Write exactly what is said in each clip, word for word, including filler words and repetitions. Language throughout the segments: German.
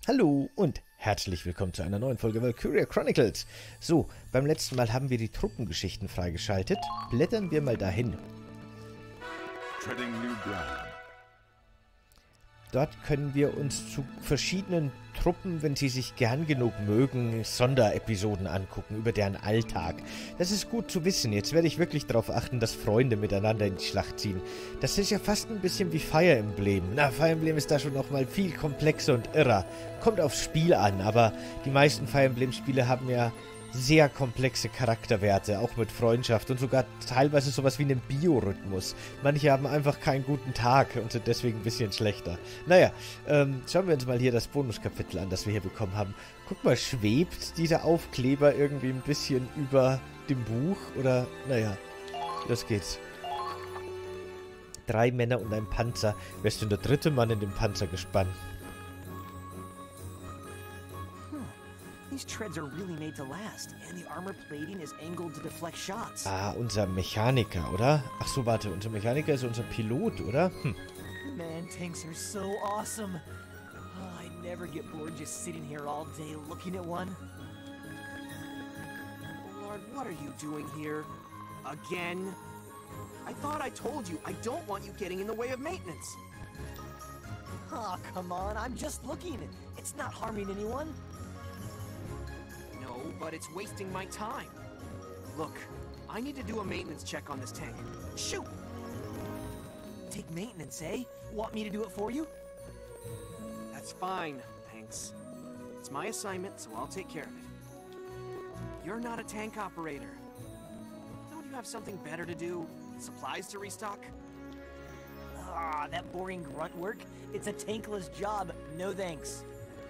Hallo und herzlich willkommen zu einer neuen Folge Valkyria Chronicles. So, beim letzten Mal haben wir die Truppengeschichten freigeschaltet. Blättern wir mal dahin. Treading new ground. Dort können wir uns zu verschiedenen Truppen, wenn sie sich gern genug mögen, Sonderepisoden angucken über deren Alltag. Das ist gut zu wissen. Jetzt werde ich wirklich darauf achten, dass Freunde miteinander in die Schlacht ziehen. Das ist ja fast ein bisschen wie Fire Emblem. Na, Fire Emblem ist da schon nochmal viel komplexer und irrer. Kommt aufs Spiel an, aber die meisten Fire Emblem-Spiele haben ja sehr komplexe Charakterwerte, auch mit Freundschaft und sogar teilweise sowas wie einen Biorhythmus. Manche haben einfach keinen guten Tag und sind deswegen ein bisschen schlechter. Naja, ähm, schauen wir uns mal hier das Bonuskapitel an, das wir hier bekommen haben. Guck mal, schwebt dieser Aufkleber irgendwie ein bisschen über dem Buch? Oder, naja, los geht's. Drei Männer und ein Panzer. Wärst du der dritte Mann in dem Panzergespann? These treads are really made to last, and the armor plating is angled to deflect shots. Ah, unser Mechaniker, oder? Ach so, warte, unser Mechaniker ist unser Pilot, oder? Hm. Man, tanks are so awesome. Oh, I never get bored just sitting here all day looking at one. Lord, what are you doing here? Again? I thought I told you I don't want you getting in the way of maintenance. Oh, come on, I'm just looking. It's not harming anyone. No, but it's wasting my time. Look, I need to do a maintenance check on this tank. Shoot! Take maintenance, eh? Want me to do it for you? That's fine, thanks. It's my assignment, so I'll take care of it. You're not a tank operator. Don't you have something better to do? Supplies to restock? Ah, that boring grunt work? It's a tankless job, no thanks.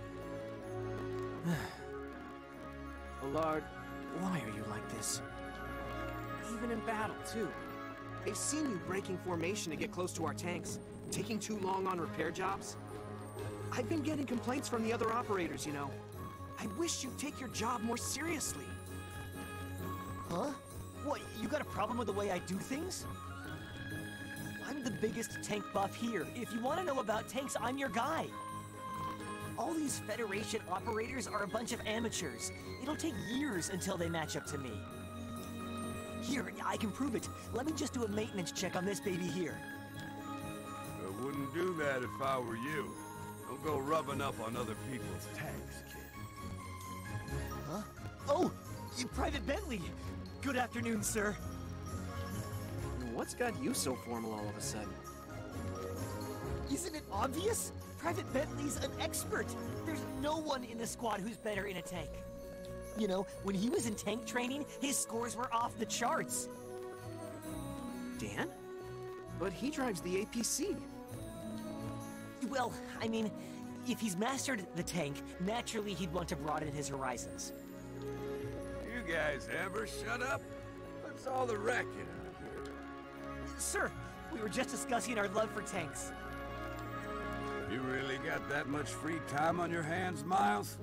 Allard, why are you like this? Even in battle, too. They've seen you breaking formation to get close to our tanks, taking too long on repair jobs. I've been getting complaints from the other operators, you know. I wish you'd take your job more seriously. Huh? What, you got a problem with the way I do things? I'm the biggest tank buff here. If you want to know about tanks, I'm your guy. All these Federation operators are a bunch of amateurs. It'll take years until they match up to me. Here, I can prove it. Let me just do a maintenance check on this baby here. I wouldn't do that if I were you. Don't go rubbing up on other people's tanks, kid. Huh? Oh, you Private Bentley. Good afternoon, sir. What's got you so formal all of a sudden? Isn't it obvious? Private Bentley's an expert. There's no one in the squad who's better in a tank. You know, when he was in tank training, his scores were off the charts. Dan? But he drives the A P C. Well, I mean, if he's mastered the tank, naturally he'd want to broaden his horizons. You guys ever shut up? What's all the racket out here? Sir, we were just discussing our love for tanks. You really got that much free time on your hands, Miles?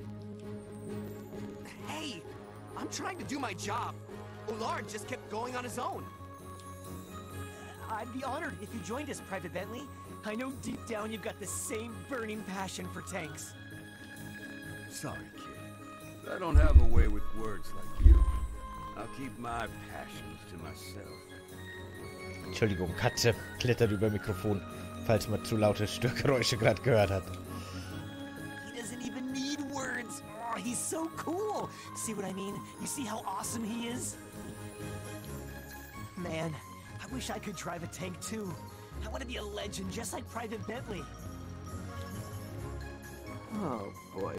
Hey, I'm trying to do my job. Allard just kept going on his own. I'd be honored if you joined us, Private Bentley. I know deep down you've got the same burning passion for tanks. Sorry, kid. I don't have a way with words like you. I'll keep my passions to myself. Entschuldigung, Katze klettert über Mikrofon, falls man zu laute Störgeräusche gerade gehört hat. He doesn't even need words. Oh, he's so cool. See what I mean? You see how awesome he is? Man, I wish I could drive a tank too. I want to be a legend just like Private Bentley. Oh, boy.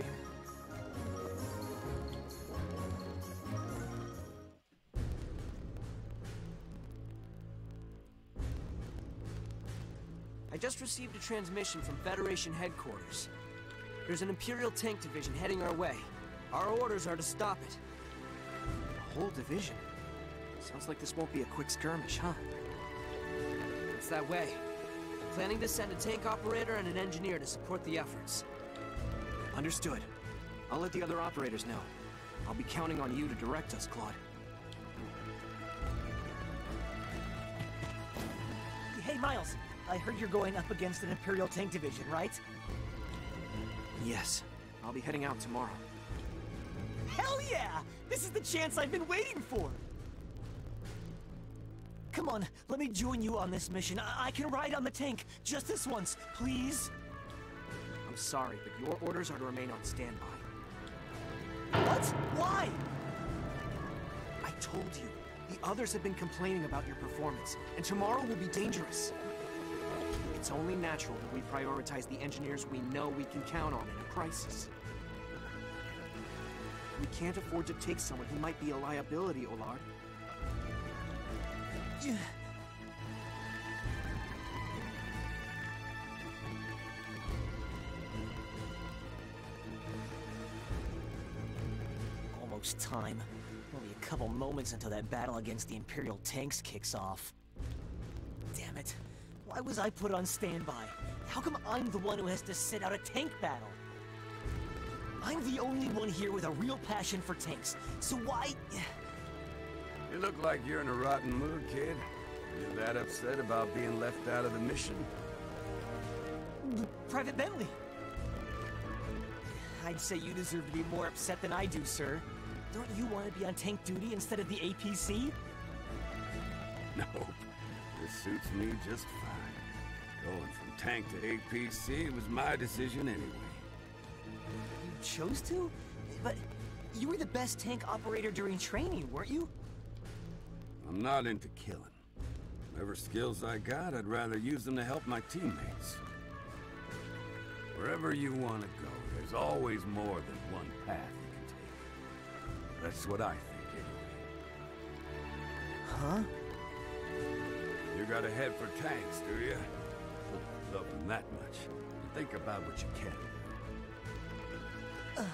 I just received a transmission from Federation headquarters. There's an Imperial tank division heading our way. Our orders are to stop it. A whole division? Sounds like this won't be a quick skirmish, huh? It's that way. Planning to send a tank operator and an engineer to support the efforts. Understood. I'll let the other operators know. I'll be counting on you to direct us, Claude. Hey, Miles. I heard you're going up against an Imperial tank division, right? Yes. I'll be heading out tomorrow. Hell yeah! This is the chance I've been waiting for! Come on, let me join you on this mission. I, I can ride on the tank just this once, please. I'm sorry, but your orders are to remain on standby. What? Why? I told you, the others have been complaining about your performance, and tomorrow will be dangerous. It's only natural that we prioritize the engineers we know we can count on in a crisis. We can't afford to take someone who might be a liability, Olard. Yeah. Almost time. Only a couple moments until that battle against the Imperial tanks kicks off. Damn it. Why was I put on standby? How come I'm the one who has to sit out a tank battle? I'm the only one here with a real passion for tanks, so why... You look like you're in a rotten mood, kid. Are you that upset about being left out of the mission? Private Bentley! I'd say you deserve to be more upset than I do, sir. Don't you want to be on tank duty instead of the A P C? Nope. This suits me just fine. Going from tank to A P C was my decision anyway. You chose to? But you were the best tank operator during training, weren't you? I'm not into killing. Whatever skills I got, I'd rather use them to help my teammates. Wherever you want to go, there's always more than one path you can take. That's what I think, anyway. Huh? You got a head for tanks, do you? Love them that much. Think about what you can. Uh.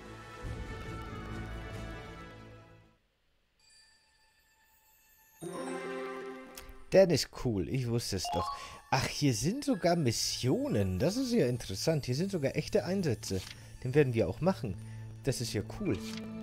Dan ist cool, ich wusste es doch. Ach, hier sind sogar Missionen. Das ist ja interessant. Hier sind sogar echte Einsätze. Den werden wir auch machen. Das ist ja cool.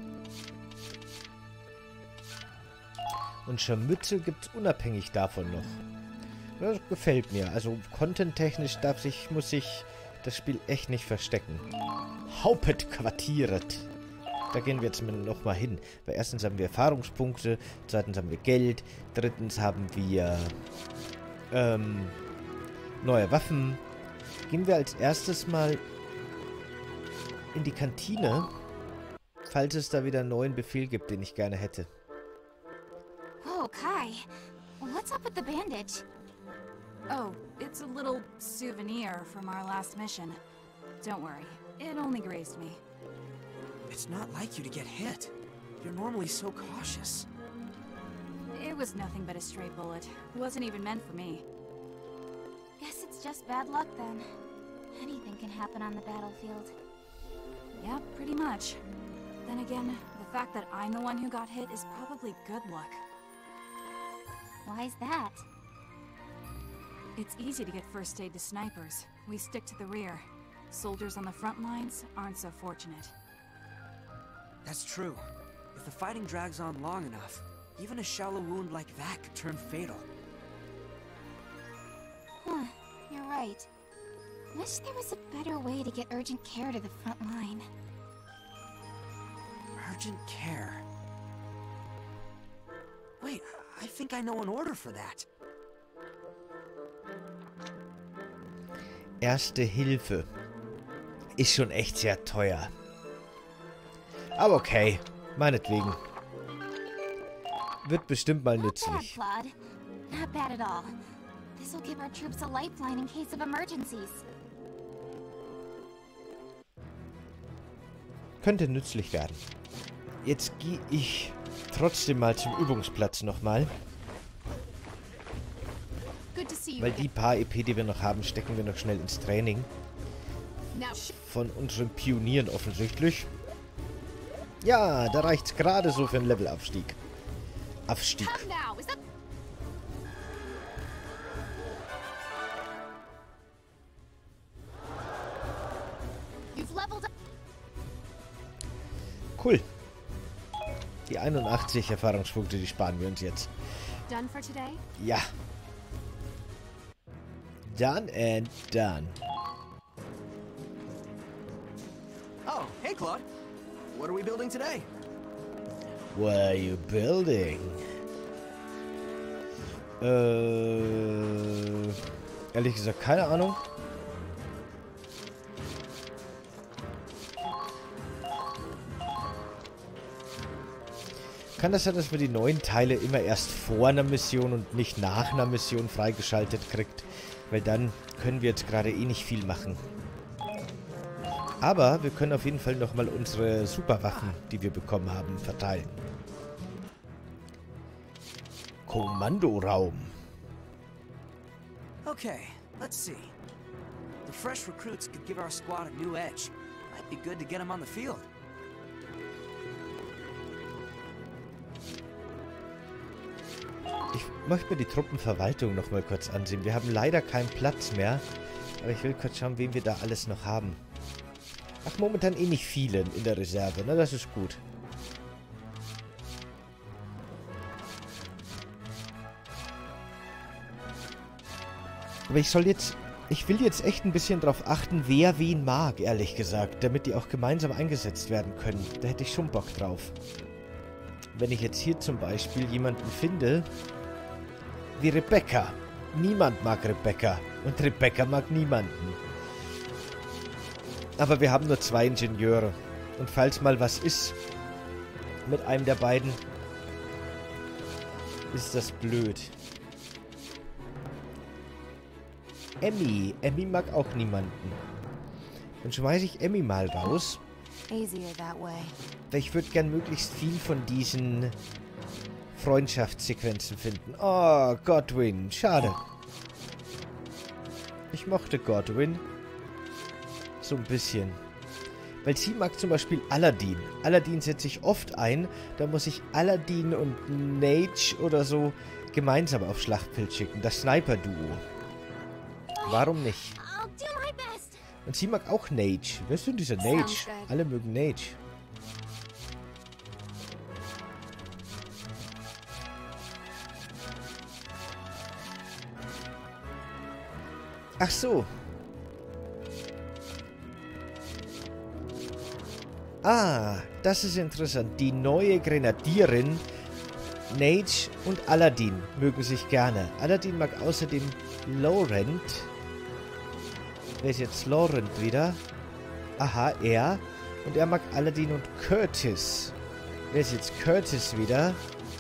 Und Scharmützel gibt es unabhängig davon noch. Das gefällt mir. Also content-technisch darf sich, muss sich das Spiel echt nicht verstecken. Hauptquartiert. Da gehen wir jetzt nochmal hin. Weil erstens haben wir Erfahrungspunkte, zweitens haben wir Geld, drittens haben wir ähm, neue Waffen. Gehen wir als erstes mal in die Kantine, falls es da wieder einen neuen Befehl gibt, den ich gerne hätte. Oh, Kai. What's up with the bandage? Oh, it's a little souvenir from our last mission. Don't worry, it only grazed me. It's not like you to get hit. You're normally so cautious. It was nothing but a stray bullet. It wasn't even meant for me. Guess it's just bad luck then. Anything can happen on the battlefield. Yeah, pretty much. Then again, the fact that I'm the one who got hit is probably good luck. Why's that? It's easy to get first aid to snipers. We stick to the rear. Soldiers on the front lines aren't so fortunate. That's true. If the fighting drags on long enough, even a shallow wound like that could turn fatal. Huh, you're right. Wish there was a better way to get urgent care to the front line. Urgent care? Wait, I think I know an order for that. Erste Hilfe. Ist schon echt sehr teuer. Aber okay, meinetwegen. Wird bestimmt mal nützlich. Not bad, Claude. Not bad at all. This will give our troops a lifeline in case of emergencies. Könnte nützlich werden. Jetzt gehe ich trotzdem mal zum Übungsplatz nochmal. Weil die paar E P, die wir noch haben, stecken wir noch schnell ins Training. Von unseren Pionieren offensichtlich. Ja, da reicht's gerade so für einen Levelaufstieg. Aufstieg. Cool. Die einundachtzig Erfahrungspunkte, die sparen wir uns jetzt. Done for today? Ja. Done and done. Oh, hey, Claude. What are we building today? What are you building? Äh, ehrlich gesagt, keine Ahnung. Kann das sein, dass man die neuen Teile immer erst vor einer Mission und nicht nach einer Mission freigeschaltet kriegt? Weil dann können wir jetzt gerade eh nicht viel machen. Aber wir können auf jeden Fall nochmal unsere Superwaffen, die wir bekommen haben, verteilen. Kommandoraum. Okay, let's see. The fresh recruits could give our squad a new edge. Might be good to get them on the field. Ich möchte mir die Truppenverwaltung noch mal kurz ansehen. Wir haben leider keinen Platz mehr. Aber ich will kurz schauen, wen wir da alles noch haben. Ach, momentan eh nicht viele in der Reserve, ne? Das ist gut. Aber ich soll jetzt... Ich will jetzt echt ein bisschen drauf achten, wer wen mag, ehrlich gesagt. Damit die auch gemeinsam eingesetzt werden können. Da hätte ich schon Bock drauf. Wenn ich jetzt hier zum Beispiel jemanden finde... wie Rebecca. Niemand mag Rebecca. Und Rebecca mag niemanden. Aber wir haben nur zwei Ingenieure. Und falls mal was ist mit einem der beiden, ist das blöd. Emmy. Emmy mag auch niemanden. Dann schmeiße ich Emmy mal raus. Easier that way. Weil ich würde gern möglichst viel von diesen Freundschaftssequenzen finden. Oh, Godwin. Schade. Ich mochte Godwin. So ein bisschen. Weil sie mag zum Beispiel Aladdin. Aladdin setze ich oft ein. Da muss ich Aladdin und Nage oder so gemeinsam auf Schlachtfeld schicken. Das Sniper-Duo. Warum nicht? I'll do my best. Und sie mag auch Nage. Wer ist denn dieser Nage? Alle mögen Nage. Ach so. Ah, das ist interessant. Die neue Grenadierin, Nage und Aladdin mögen sich gerne. Aladdin mag außerdem Laurent. Wer ist jetzt Laurent wieder? Aha, er. Und er mag Aladdin und Curtis. Wer ist jetzt Curtis wieder?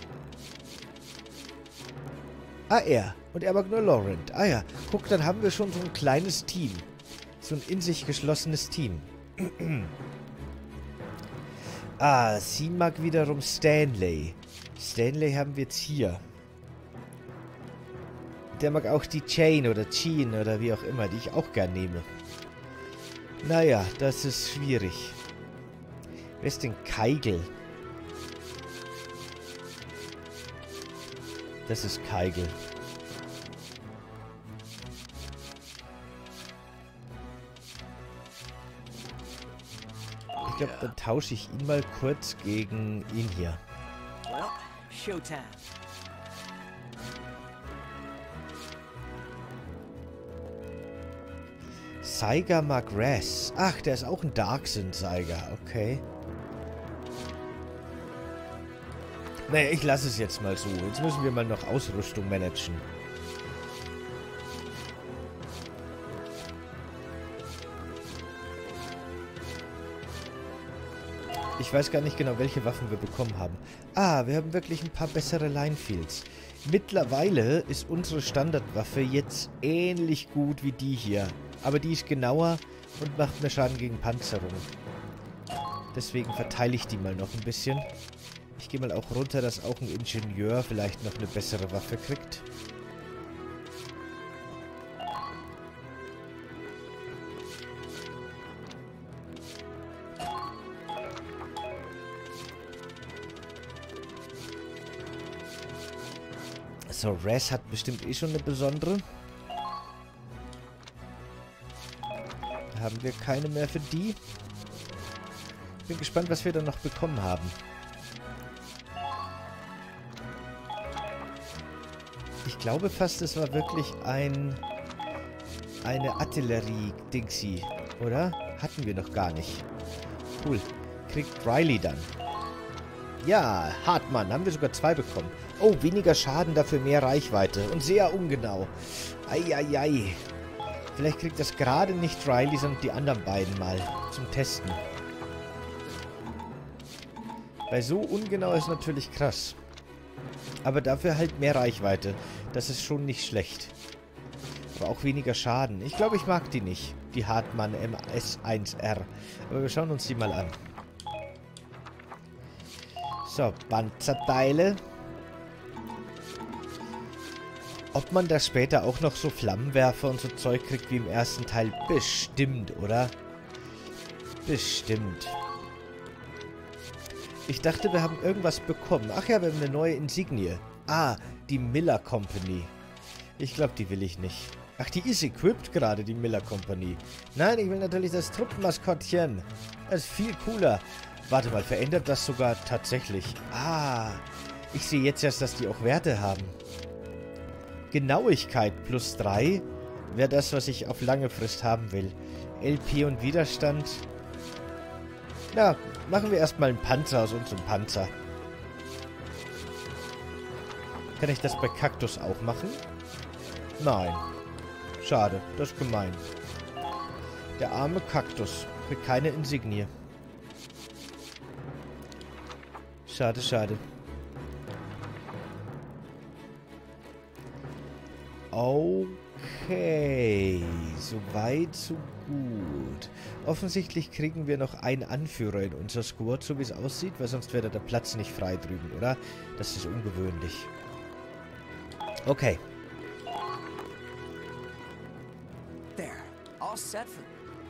Ah, er. Und er mag nur Laurent. Ah ja, guck, dann haben wir schon so ein kleines Team. So ein in sich geschlossenes Team. Ah, sie mag wiederum Stanley. Stanley haben wir jetzt hier. Der mag auch die Jane oder Jean oder wie auch immer, die ich auch gern nehme. Naja, das ist schwierig. Wer ist denn Keigel? Das ist Keigel. Ich glaube, dann tausche ich ihn mal kurz gegen ihn hier. Well, showtime. Saiga mag Raz. Ach, der ist auch ein Darkson Saiga. Okay. Naja, ich lasse es jetzt mal so. Jetzt müssen wir mal noch Ausrüstung managen. Ich weiß gar nicht genau, welche Waffen wir bekommen haben. Ah, wir haben wirklich ein paar bessere Linefields. Mittlerweile ist unsere Standardwaffe jetzt ähnlich gut wie die hier. Aber die ist genauer und macht mehr Schaden gegen Panzerung. Deswegen verteile ich die mal noch ein bisschen. Ich gehe mal auch runter, dass auch ein Ingenieur vielleicht noch eine bessere Waffe kriegt. So, Raz hat bestimmt eh schon eine besondere. Da haben wir keine mehr für die. Bin gespannt, was wir dann noch bekommen haben. Ich glaube fast, es war wirklich ein... eine Artillerie-Dingsy, oder? Hatten wir noch gar nicht. cool. Kriegt Riley dann. Ja, Hartmann. Haben wir sogar zwei bekommen. Oh, weniger Schaden, dafür mehr Reichweite. Und sehr ungenau. Eieiei. Vielleicht kriegt das gerade nicht Riley, sondern die anderen beiden mal. Zum Testen. Weil so ungenau ist natürlich krass. Aber dafür halt mehr Reichweite. Das ist schon nicht schlecht. Aber auch weniger Schaden. Ich glaube, ich mag die nicht. Die Hartmann M S eins R. Aber wir schauen uns die mal an. So, Panzerteile. Ob man da später auch noch so Flammenwerfer und so Zeug kriegt wie im ersten Teil? Bestimmt, oder? Bestimmt. Ich dachte, wir haben irgendwas bekommen. Ach ja, wir haben eine neue Insignie. Ah, die Miller Company. Ich glaube, die will ich nicht. Ach, die ist equipped gerade, die Miller Company. Nein, ich will natürlich das Truppenmaskottchen. Das ist viel cooler. Warte mal, verändert das sogar tatsächlich? Ah, ich sehe jetzt erst, dass die auch Werte haben. Genauigkeit plus drei wäre das, was ich auf lange Frist haben will. L P und Widerstand. Na, machen wir erstmal einen Panzer aus unserem Panzer. Kann ich das bei Kaktus auch machen? Nein. Schade, das ist gemein. Der arme Kaktus kriegt keine Insignie. Schade, schade. Okay. Soweit, so gut. Offensichtlich kriegen wir noch einen Anführer in unser Squad, so wie es aussieht, weil sonst wäre der Platz nicht frei drüben, oder? Das ist ungewöhnlich. Okay. There. All set for...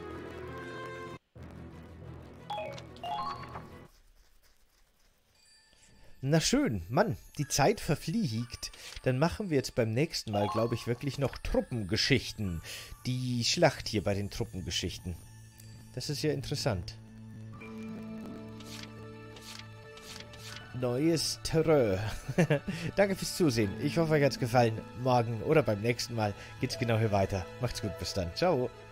Na schön, Mann, die Zeit verfliegt. Dann machen wir jetzt beim nächsten Mal, glaube ich, wirklich noch Truppengeschichten. Die Schlacht hier bei den Truppengeschichten. Das ist ja interessant. Neues Terrain. Danke fürs Zusehen. Ich hoffe, euch hat es gefallen. Morgen oder beim nächsten Mal geht's genau hier weiter. Macht's gut, bis dann. Ciao.